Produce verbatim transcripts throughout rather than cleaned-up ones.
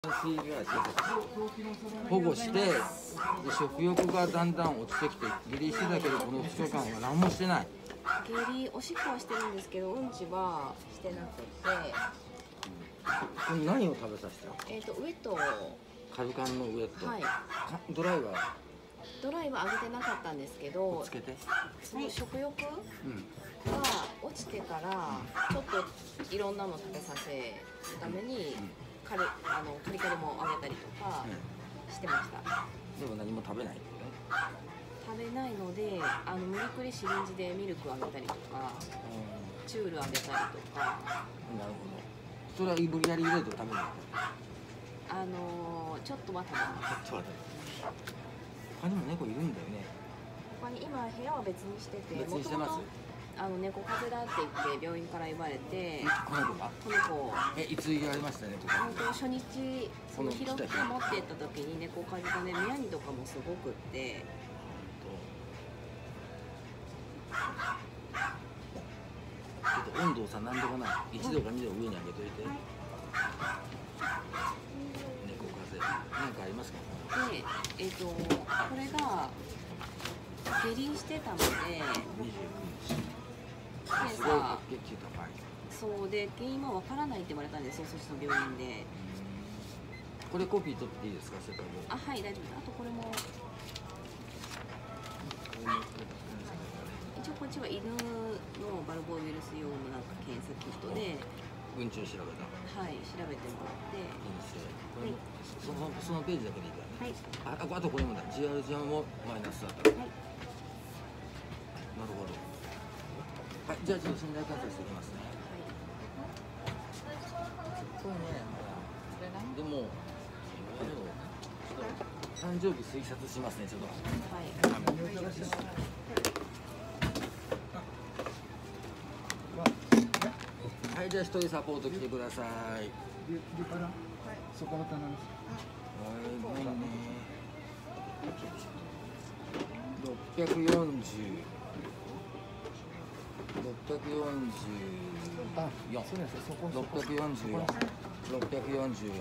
保護してで食欲がだんだん落ちてきて下痢してたけどこのふつかかんは何もしてない。 下痢おしっこはしてるんですけどうんちはしてなくて、 これ何を食べさせた？ えっ、とウエットをカルカンのウエット、 はい、 ドライはドライはあげてなかったんですけど、 つけてその食欲がうん落ちてからちょっといろんなの食べさせるためにカリあのカリカリもあげたりとかしてました。 でも何も食べないってね。 食べないので、あの無理くりシリンジでミルクあげたりとか、チュールあげたりとか。 なるほど。それは無理やり入れると食べない。 あのちょっとは食べます。 ちょっと待って。他にも猫いるんだよね。 他に今部屋は別にしてて、 別にしてます。 あの猫風邪だって言って病院から言われて、 この子がこの子えいつ言われましたね。 本当初日その拾って持ってった時に猫風邪でね、目やにとかもすごくって。 ちょっと温度をさ何度かないいちどかにど上に上げといて。猫風邪なんかありますか？ で、えっ、とこれが下痢してたので。 にじゅうくにち。 検すごい査白血球高い。 そうで原因はわからないって言われたんですよ、そっちの病院で。 これコピー取っていいですか？せっかく。 あ、はい、大丈夫です。あとこれも一応こっちは犬のバルボウイルス用のなんか検査キットでうんちを調べた。 はい調べてもらって。 陰性。これもそのそのページだけでいいからね。 はい。 ああとこれもだ。ジアルジャンもマイナスだった。 はい。 なるほど。はい、じゃあちょっと信頼関係していきますね。これね、でも、誕生日推察しますね、ちょっと。 はい。 はい、じゃあ一人サポート来てください。 そこの棚です。 はい、ごめんね。六百四十。六百四十四。六百四十四。六百四十四。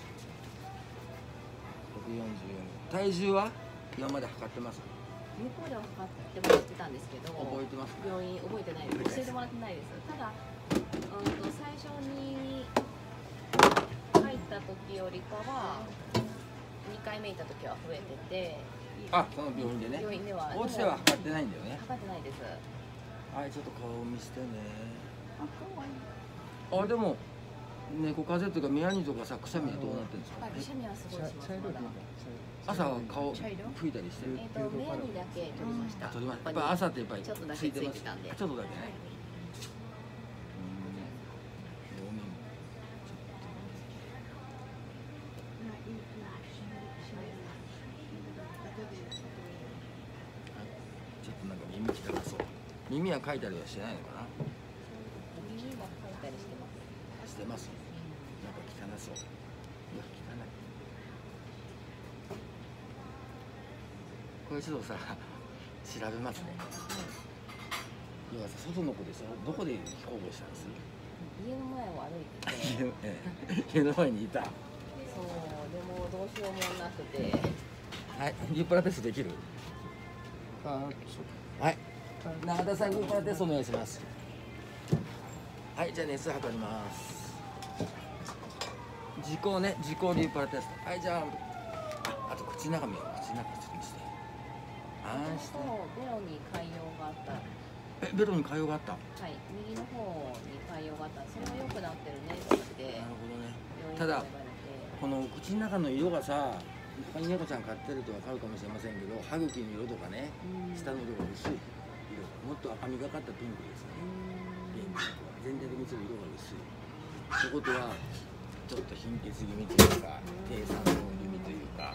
体重は今まで測ってます？ 向こうでは測ってもらってたんですけど、 覚えてます？ 病院覚えてないです。教えてもらってないです。ただ、うんと最初に入った時よりかはにかいめ行った時は増えてて。 あ、その病院でね。 病院では。 お家では測ってないんだよね。 測ってないです。 はい、ちょっと顔を見せてね。 あ、可愛い。 あ、でも猫風邪というか目やにとかさ、くしゃみはどうなってるんですか？ くしゃみはすごいします。まだ。 朝は顔拭いたりしてる。 えっと目やにだけ取りました。 取りました。やっぱ朝ってやっぱりちょっとだけついてたんで。 ちょっとだけね。ちょっとなんか耳きたかそう。耳はかいたりはしてないのかな。 耳はかいたりしてます。 してます。なんか汚そう。いや汚い。これちょっとさ調べますね。要はさ外の子でしょ。どこで保護したんです？ 家の前を歩いてて。 家の前にいた。 そうでもどうしようもなくて。 はい、リューパラテストできる？はい。永田さん、リューパラテストお願いします。はい、じゃあ熱測ります。自己ね、自己リューパラテスト。はい、じゃあ、あ、あと口の中見よう。口の中ちょっと見せて。あんして。 ベロに潰瘍があった。 え、ベロに潰瘍があった。 はい、右の方に潰瘍があった。それは良くなってるねって言って。 なるほどね。ただ、この口の中の色がさ、他に猫ちゃん飼ってると分かるかもしれませんけど、歯茎の色とかね、下の色が薄い色、もっと赤みがかったピンクですね。全体的にちょっと色が薄い。ってことは、ちょっと貧血気味というか、低酸素気味というか。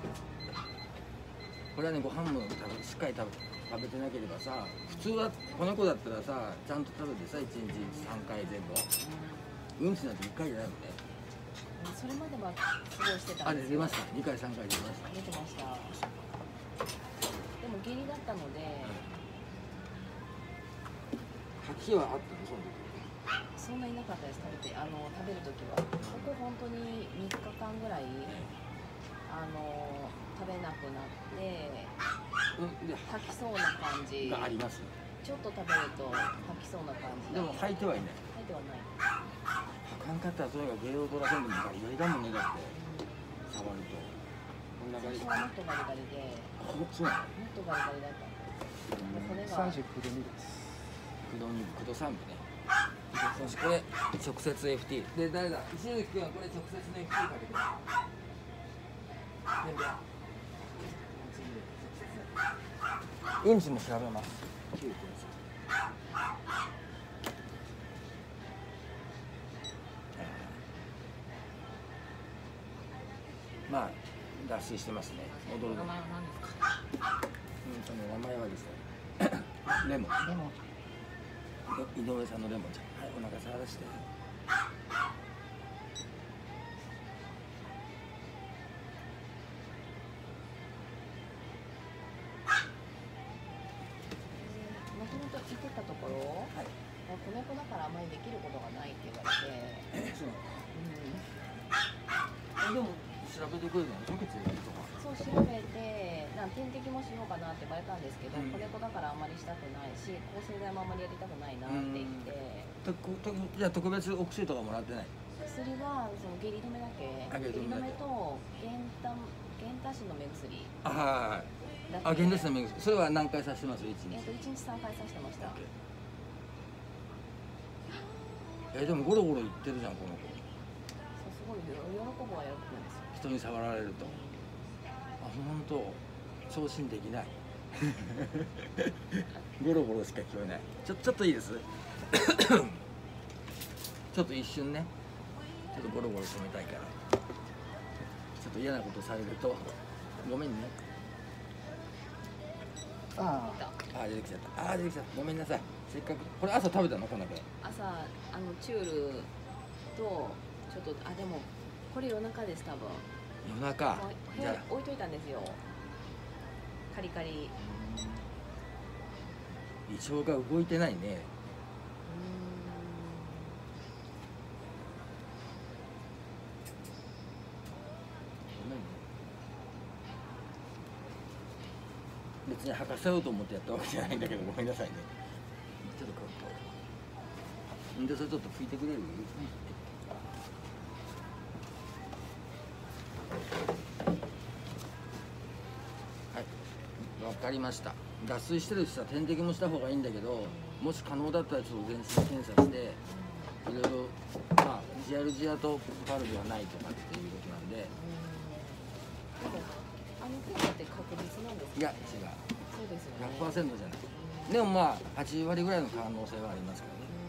これはね、ご飯も食べしっかり食べ食べてなければさ、普通はこの子だったらさ、ちゃんと食べてさ、いちにちさんかい前後。うんちなんていっかいじゃないもんね。 それまではすごいしてたんですよ。 あれ出ました。にかいさんかい出ました。 出てました。でも下痢だったので。 吐き気はあったのその時。 そんないなかったです。食べてあの食べる時はここ本当にみっかかんぐらいあの食べなくなってうんで吐きそうな感じ。 があります。 ちょっと食べると吐きそうな感じ。 でも吐いてはいない。 吐いてはない。 吐かんかったらそれがゲロを取らせんでもガリガリだもんね。だって触るとこんな感じ。 最初はもっとガリガリで、 あ、そうなの。 もっとガリガリだったんです。で骨が三十九度二です。 駆動に駆動三部ね。よし、これ直接 エフティー で誰だ。石月君はこれ直接の エフティー かけて。全部。うんちも調べます。まあ脱水してますね。踊るの。 名前は何ですか？ うんとね、名前はですね。レモン。 レモン。 井上さんのレモンちゃん。はい、お腹触らして。 もともと言ってたところ、 はい。 子猫だからあまりできることがないって言われて、 そう。 うん、 でも調べてくれるの溶けてるとか。 そう調べて、なん点滴もしようかなって言われたんですけど、 うん子猫だからあまりしたくないし、抗生剤もあまりやりたくないなって言って、 ととじゃあ特別お薬とかもらってない。 薬はその下痢止めだけ、 あ下痢止めだけと減タ減タ氏の目薬あだけ。 あ、原ですの目薬。それは何回させてます一日。 えっと一日三回させてました。 えでもゴロゴロ言ってるじゃんこの子。 そうすごい喜ぶは喜ぶんですよ。 人に触られると。あ、本当。送信できない。ゴロゴロしか聞こえない。ちょちょっといいです。ちょっと一瞬ね。ちょっとゴロゴロ止めたいから。ちょっと嫌なことされるとごめんね。 ああー出てきちゃった。あー出てきちゃった。ごめんなさい。せっかくこれ朝食べたのこんだけ。 朝あのチュールとちょっとあでもこれ夜中です多分。 夜中もう部じゃあ屋に置いといたんですよ。カリカリ。 胃腸が動いてないね。ごめんね。別に吐かせようと思ってやったわけじゃないんだけどごめんなさいね。ちょっとこう。んでそれちょっと拭いてくれる？はい、わかりました。脱水してるしさ点滴もした方がいいんだけど、もし可能だったらちょっと全身検査して。いろいろまあジアルジアとパルビはないとかっていうことなんで。 でもあの検査って確実なんですか？ いや違う。 そうですよね。 ひゃくパーセントじゃない。でもまあはちわりぐらいの可能性はあります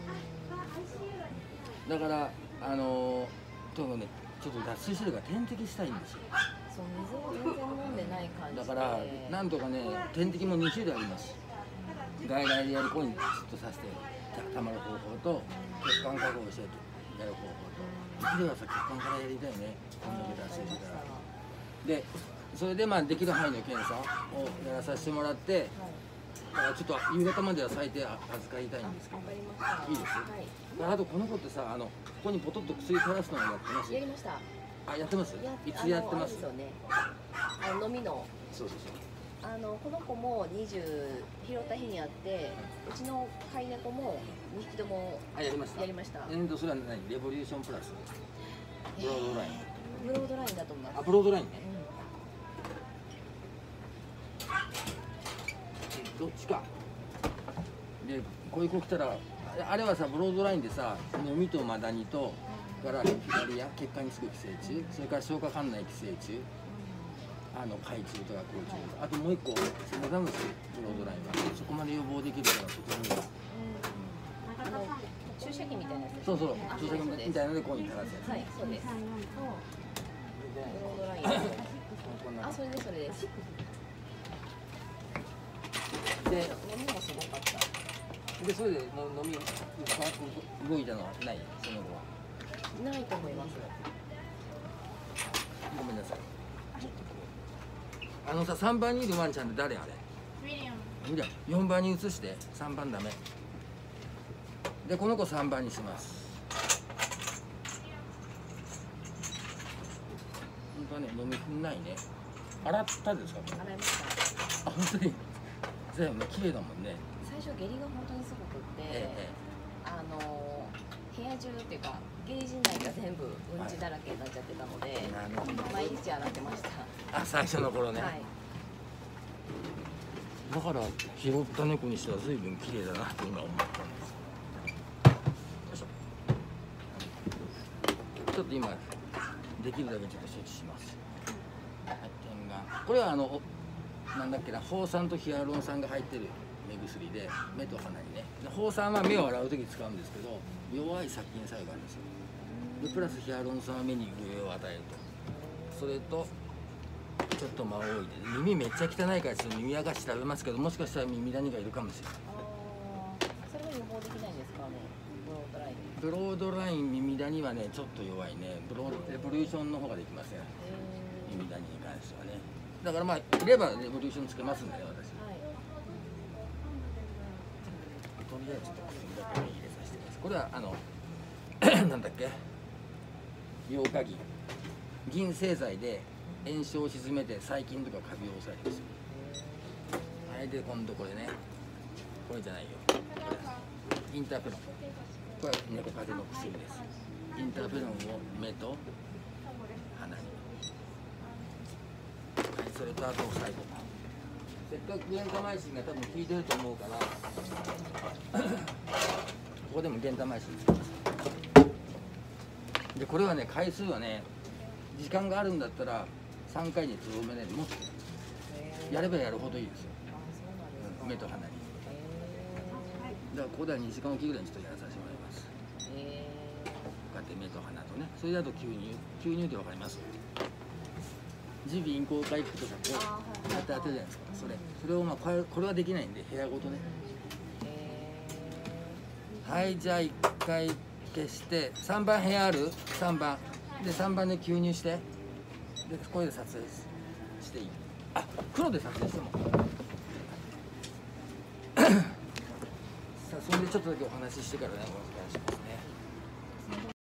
からね。だからあのとにかくねちょっと脱水してるから点滴したいんですよ。 そう水を全然飲んでない感じで。 だからなんとかね点滴もに種類あります。外来でやる子にずっとさせてたまる方法と血管確保してやる方法と。ではさ血管からやりたいね。こんだけ脱水してたら。でそれでまあできる範囲の検査をやらさせてもらって。だからちょっと夕方までは最低預かりたいんですけど。 わかりました。 いいです。 はい。 あとこの子ってさあのここにポトッと薬垂らすのをやってます。 やりました。 あやってます。 やいつやってます。 あのあれですよね。あの飲みの。 そうそうそう。 あのこの子もにじゅう拾った日にあって、うちの飼い猫もにひきともあやりました。 やりました。 えーとそれは何レボリューションプラス。ブロードライン。 ブロードラインだと思います。 あブロードラインね。どっちか。でこういう子来たらあれはさブロードラインでさ飲みとマダニとから左や血管につく寄生虫、それから消化管内寄生虫、あの海虫とか空虫、あともう一個セナダムシブロードラインはそこまで予防できるからとてもいい。 あの注射器みたいなやつです。 そうそうあ注射器みたいなのでここに垂らすやつ。 はいそうです。ブロードライン。あそれですそれです。 で飲みもすごかった。 でそれでもう飲み動いたのはないその後は。 ないと思います。 ごめんなさい。あのささんばんにいるワンちゃんって誰あれ？ウィリアム。ウィリアム。よんばんに移してさんばんダメ。 でこの子さんばんにします。本当はね飲み込んないね。洗ったですか？ 洗いました。 あ、本当に全部ね綺麗だもんね。 最初下痢が本当にすごくって、 ええ、 あの部屋中っていうか下痢陣内が全部うんちだらけになっちゃってたので、 なるほど。 毎日洗ってました。 あ、最初の頃ね。 はい。 だから拾った猫にしては随分綺麗だなと今思ったんです。よいしょ。ちょっと今できるだけちょっと処置します。はい、点眼。これはあのなんだっけな、ホウ酸とヒアルロン酸が入ってる目薬で目と鼻にね。ホウ酸は目を洗う時に使うんですけど、弱い殺菌作用があるんですよ。でプラスヒアルロン酸は目に潤いを与えると。それとちょっと間を置いて、耳めっちゃ汚いからちょっと耳明かし調べますけど、もしかしたら耳ダニがいるかもしれない。 ああ、それは予防できないんですかね。ブロードライン。 ブロードライン耳ダニはねちょっと弱いね。ブローレボリューションの方ができません。耳ダニに関してはね。だからまあいればレボリューションつけますんでね、私。 はい。 とりあえずちょっと薬だけね入れさせてください。これはあのなんだっけ、ヨウカギ銀製剤で炎症を鎮めて細菌とかカビを抑えるんですよ。はい、で今度これね、これじゃないよ、これインターフェロン、これは猫風邪の薬です。インターフェロンを目と鼻に、はい、それとあと最後、せっかくゲンタマイシンが多分効いてると思うからここでもゲンタマイシンつけます。でこれはね、回数はね、時間があるんだったらさんかいにとどめないでもっとやればやるほどいいですよ。うん、目と鼻に。だからここではにじかんおきぐらいにちょっとやらさせてもらいます。こうやって目と鼻とね。それだと吸入、吸入ってわかります？耳鼻咽喉回復とかこうやって当てるじゃないですか。それそれをまあこれこれはできないんで部屋ごとね。はい、じゃあいっかい消してさんばん部屋ある？さんばんでさんばんで吸入して、でこれで撮影していい。あ、黒で撮影してもさあ、それでちょっとだけお話ししてからねお願いしますね。